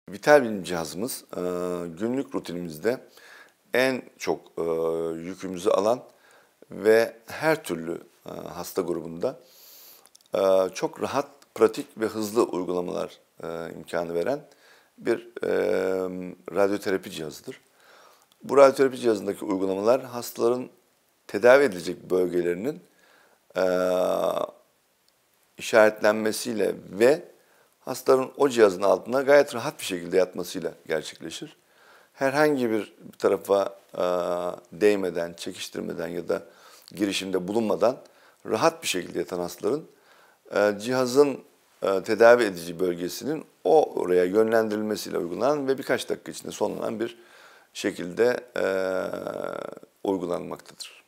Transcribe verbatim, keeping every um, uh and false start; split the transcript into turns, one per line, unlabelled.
Vitalbeam cihazımız e, günlük rutinimizde en çok e, yükümüzü alan ve her türlü e, hasta grubunda e, çok rahat, pratik ve hızlı uygulamalar e, imkanı veren bir e, radyoterapi cihazıdır. Bu radyoterapi cihazındaki uygulamalar hastaların tedavi edilecek bölgelerinin e, işaretlenmesiyle ve hastaların o cihazın altına gayet rahat bir şekilde yatmasıyla gerçekleşir. Herhangi bir tarafa e, değmeden, çekiştirmeden ya da girişimde bulunmadan rahat bir şekilde yatan hastaların e, cihazın e, tedavi edici bölgesinin o oraya yönlendirilmesiyle uygulanan ve birkaç dakika içinde sonlanan bir şekilde e, uygulanmaktadır.